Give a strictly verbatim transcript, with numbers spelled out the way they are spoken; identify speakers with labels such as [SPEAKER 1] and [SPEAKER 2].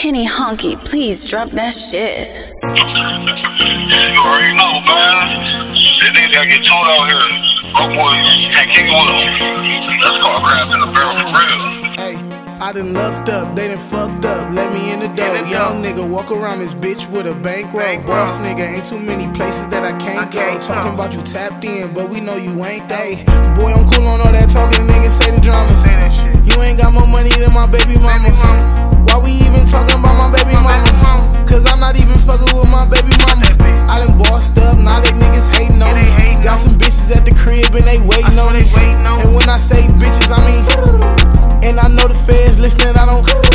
[SPEAKER 1] Henny Honky, please drop that shit.
[SPEAKER 2] You already know, man. Shit, niggas gotta get told out here. Broke boys can't kick with them. That's called crabs in the barrel for real.
[SPEAKER 3] Hey, I done lucked up, they done fucked up, let me in the door. Young nigga walk around this bitch with a bankroll. Boss nigga, ain't too many places that I can't go. Talking about you tapped in, but we know you ain't they. Boy, I'm cool on all that talking, niggas say the drama. You ain't got more money than my baby mama. Why we even talking about my baby mama? Cause I'm not even fucking with my baby mama. I done bossed up, now they niggas hating on me. Got some bitches at the crib and they waiting on me. And when I say bitches, I mean, and I know the feds listening, I don't